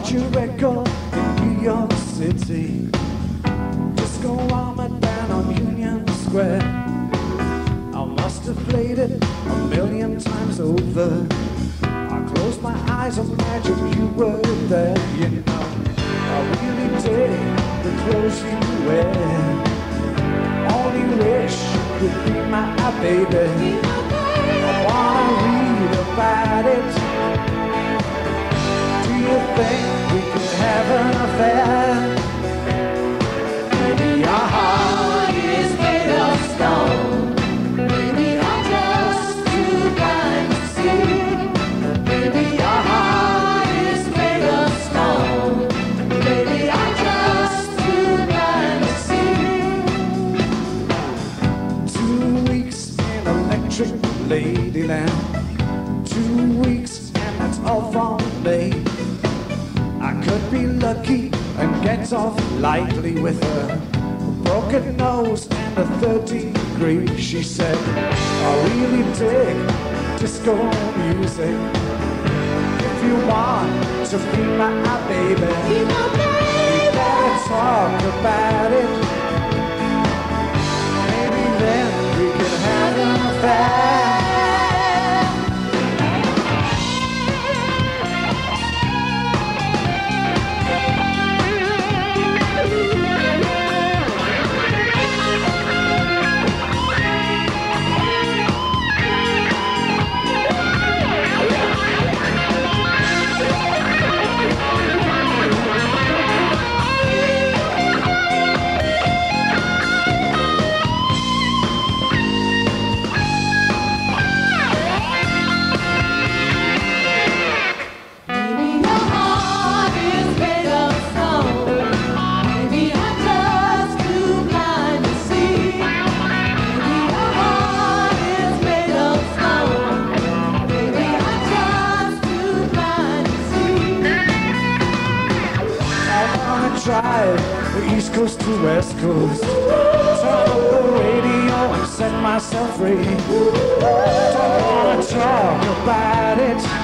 bought your record in New York City. Disco armor down on Union Square. I must have played it a million times over. I closed my eyes, imagined you were there. You know, I really dig the clothes you wear. Only wish you could be my baby. I wanna read about it. Do you think we could have an affair? Maybe our heart is made of stone. Maybe I'm just too blind to see. Maybe our heart is made of stone. Maybe I'm just too blind to see. 2 weeks in Electric Ladyland. 2 weeks and that's all for me. I could be lucky and get off lightly with her. A broken nose and a 3rd degree. She said, I really dig disco music. If you want to be my baby, you better talk about it. Maybe then we could have an affair. Drive the East Coast to West Coast. Turn up the radio and set myself free. Don't wanna talk about it.